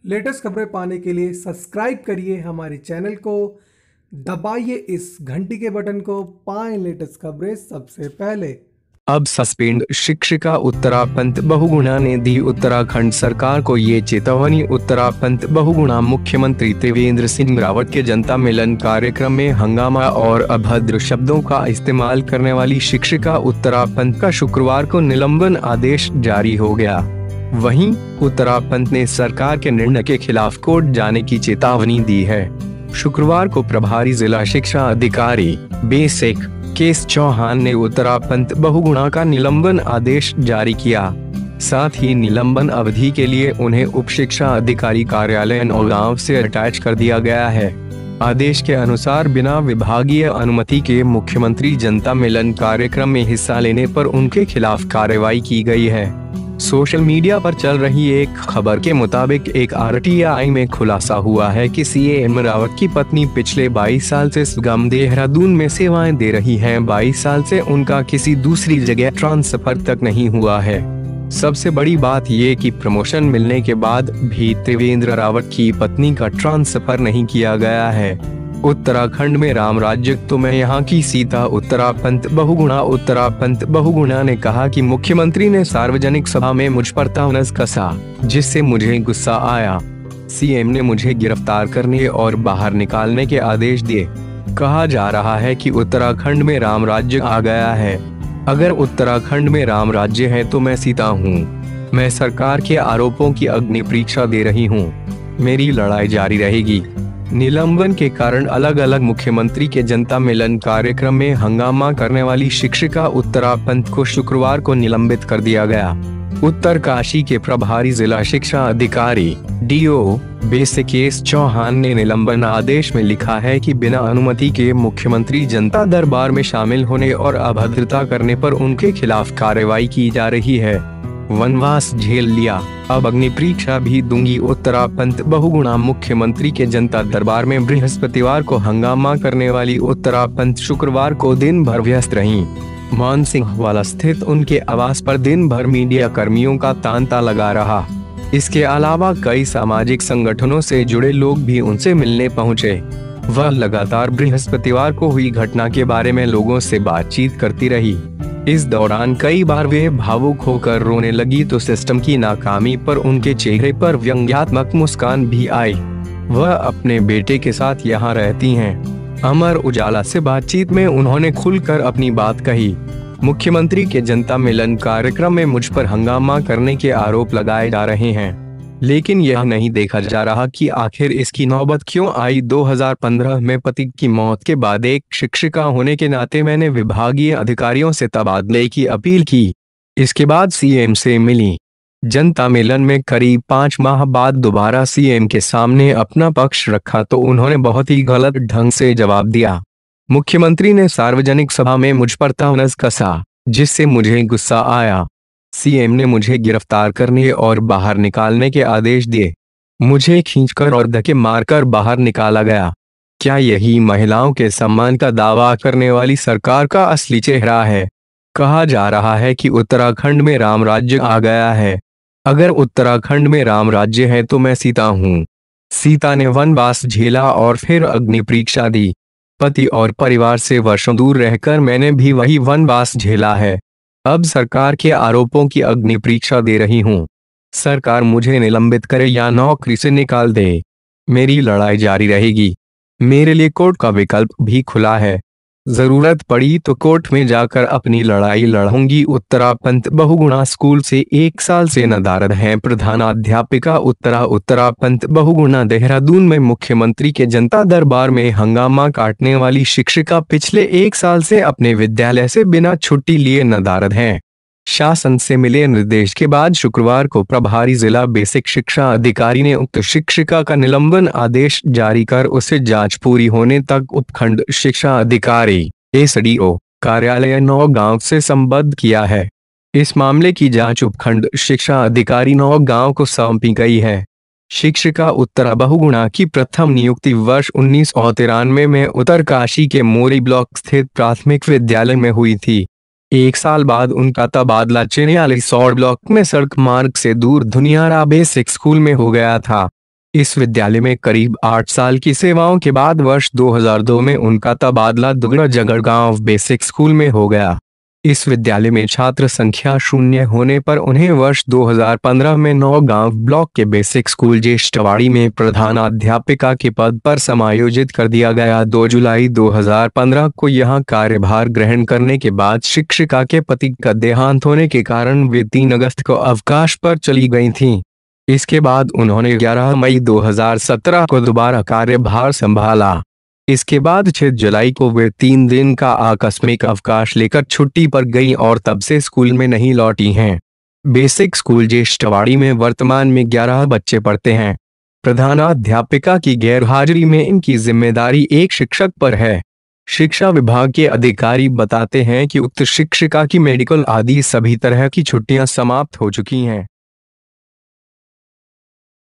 Latest खबरें पाने के लिए सब्सक्राइब करिए हमारे चैनल को, दबाइए इस घंटी के बटन को, पाएं लेटेस्ट खबरें सबसे पहले। अब सस्पेंड शिक्षिका उत्तराखंड बहुगुणा ने दी उत्तराखंड सरकार को ये चेतावनी। उत्तराखंड बहुगुणा मुख्यमंत्री त्रिवेंद्र सिंह रावत के जनता मिलन कार्यक्रम में हंगामा और अभद्र शब्दों का इस्तेमाल करने वाली शिक्षिका उत्तराखंड का शुक्रवार को निलंबन आदेश जारी हो गया। वहीं उत्तराखंड ने सरकार के निर्णय के खिलाफ कोर्ट जाने की चेतावनी दी है। शुक्रवार को प्रभारी जिला शिक्षा अधिकारी बेसिक केस चौहान ने उत्तराखंड बहुगुणा का निलंबन आदेश जारी किया। साथ ही निलंबन अवधि के लिए उन्हें उप शिक्षा अधिकारी कार्यालय नौगांव से अटैच कर दिया गया है। आदेश के अनुसार बिना विभागीय अनुमति के मुख्यमंत्री जनता मिलन कार्यक्रम में हिस्सा लेने पर उनके खिलाफ कार्रवाई की गई है। सोशल मीडिया पर चल रही एक खबर के मुताबिक एक आरटीआई में खुलासा हुआ है कि सीएम रावत की पत्नी पिछले 22 साल से सुगम देहरादून में सेवाएं दे रही हैं। 22 साल से उनका किसी दूसरी जगह ट्रांसफर तक नहीं हुआ है। सबसे बड़ी बात ये कि प्रमोशन मिलने के बाद भी त्रिवेंद्र रावत की पत्नी का ट्रांसफर नहीं किया गया है। उत्तराखंड में राम राज्य तो मैं यहाँ की सीता। उत्तराखंड बहुगुणा ने कहा कि मुख्यमंत्री ने सार्वजनिक सभा में मुझ पर तहस कसा, जिससे मुझे गुस्सा आया। सीएम ने मुझे गिरफ्तार करने और बाहर निकालने के आदेश दिए। कहा जा रहा है कि उत्तराखंड में राम राज्य आ गया है। अगर उत्तराखंड में राम राज्य है तो मैं सीता हूँ। मैं सरकार के आरोपों की अग्नि परीक्षा दे रही हूँ। मेरी लड़ाई जारी रहेगी। निलंबन के कारण अलग अलग मुख्यमंत्री के जनता मिलन कार्यक्रम में हंगामा करने वाली शिक्षिका उत्तराखंड को शुक्रवार को निलंबित कर दिया गया। उत्तरकाशी के प्रभारी जिला शिक्षा अधिकारी डीओ बेसिक केस चौहान ने निलंबन आदेश में लिखा है कि बिना अनुमति के मुख्यमंत्री जनता दरबार में शामिल होने और अभद्रता करने पर उनके खिलाफ कार्रवाई की जा रही है। वनवास झेल लिया, अब अग्नि परीक्षा भी दूंगी। उत्तराखंड बहुगुणा मुख्यमंत्री के जनता दरबार में बृहस्पतिवार को हंगामा करने वाली उत्तराखंड शुक्रवार को दिन भर व्यस्त रहीं। मानसिंहवाला स्थित उनके आवास पर दिन भर मीडिया कर्मियों का तांता लगा रहा। इसके अलावा कई सामाजिक संगठनों से जुड़े लोग भी उनसे मिलने पहुंचे। वह लगातार बृहस्पतिवार को हुई घटना के बारे में लोगों से बातचीत करती रही। इस दौरान कई बार वे भावुक होकर रोने लगी तो सिस्टम की नाकामी पर उनके चेहरे पर व्यंग्यात्मक मुस्कान भी आई। वह अपने बेटे के साथ यहाँ रहती हैं। अमर उजाला से बातचीत में उन्होंने खुलकर अपनी बात कही। मुख्यमंत्री के जनता मिलन कार्यक्रम में मुझ पर हंगामा करने के आरोप लगाए जा रहे हैं, लेकिन यह नहीं देखा जा रहा कि आखिर इसकी नौबत क्यों आई। 2015 में पति की मौत के बाद एक शिक्षिका होने के नाते मैंने विभागीय अधिकारियों से तबादले की अपील की। इसके बाद सीएम से मिली। जनता मिलन में करीब 5 माह बाद दोबारा सीएम के सामने अपना पक्ष रखा तो उन्होंने बहुत ही गलत ढंग से जवाब दिया। मुख्यमंत्री ने सार्वजनिक सभा में मुझ पर तहस कसा, जिससे मुझे गुस्सा आया। सीएम ने मुझे गिरफ्तार करने और बाहर निकालने के आदेश दिए। मुझे खींचकर और धक्के मारकर बाहर निकाला गया। क्या यही महिलाओं के सम्मान का दावा करने वाली सरकार का असली चेहरा है? कहा जा रहा है कि उत्तराखंड में राम राज्य आ गया है। अगर उत्तराखंड में राम राज्य है तो मैं सीता हूँ। सीता ने वनवास झेला और फिर अग्नि परीक्षा दी। पति और परिवार से वर्षों दूर रहकर मैंने भी वही वनवास झेला है। अब सरकार के आरोपों की अग्नि परीक्षा दे रही हूँ। सरकार मुझे निलंबित करे या नौकरी से निकाल दे, मेरी लड़ाई जारी रहेगी। मेरे लिए कोर्ट का विकल्प भी खुला है। जरूरत पड़ी तो कोर्ट में जाकर अपनी लड़ाई लड़ूंगी। उत्तराखंड बहुगुणा स्कूल से 1 साल से नदारद हैं प्रधानाध्यापिका उत्तराखंड बहुगुणा देहरादून में मुख्यमंत्री के जनता दरबार में हंगामा काटने वाली शिक्षिका पिछले 1 साल से अपने विद्यालय से बिना छुट्टी लिए नदारद हैं। शासन से मिले निर्देश के बाद शुक्रवार को प्रभारी जिला बेसिक शिक्षा अधिकारी ने उक्त शिक्षिका का निलंबन आदेश जारी कर उसे जांच पूरी होने तक उपखंड शिक्षा अधिकारी एसडीओ कार्यालय नौगांव से संबद्ध किया है। इस मामले की जांच उपखंड शिक्षा अधिकारी नौगांव को सौंपी गई है। शिक्षिका उत्तरा बहुगुणा की प्रथम नियुक्ति वर्ष 1993 में उत्तरकाशी के मोरी ब्लॉक स्थित प्राथमिक विद्यालय में हुई थी। 1 साल बाद उनका तबादला चिन्यालीसौड़ ब्लॉक में सड़क मार्ग से दूर धुनियारा बेसिक स्कूल में हो गया था। इस विद्यालय में करीब 8 साल की सेवाओं के बाद वर्ष 2002 में उनका तबादला दुगड़ा जगड़गांव बेसिक स्कूल में हो गया। इस विद्यालय में छात्र संख्या शून्य होने पर उन्हें वर्ष 2015 में नौगांव ब्लॉक के बेसिक स्कूल ज्येष्ठवाड़ी में प्रधानाध्यापिका के पद पर समायोजित कर दिया गया। 2 जुलाई 2015 को यहां कार्यभार ग्रहण करने के बाद शिक्षिका के पति का देहांत होने के कारण वे 3 अगस्त को अवकाश पर चली गई थीं। इसके बाद उन्होंने 11 मई 2017 को दोबारा कार्यभार संभाला। इसके बाद 6 जुलाई को वे 3 दिन का आकस्मिक अवकाश लेकर छुट्टी पर गई और तब से स्कूल में नहीं लौटी हैं। बेसिक स्कूल ज्येष्ठवाड़ी में वर्तमान में 11 बच्चे पढ़ते हैं। प्रधानाध्यापिका की गैरहाजिरी में इनकी जिम्मेदारी एक शिक्षक पर है। शिक्षा विभाग के अधिकारी बताते हैं कि उक्त शिक्षिका की मेडिकल आदि सभी तरह की छुट्टियां समाप्त हो चुकी हैं।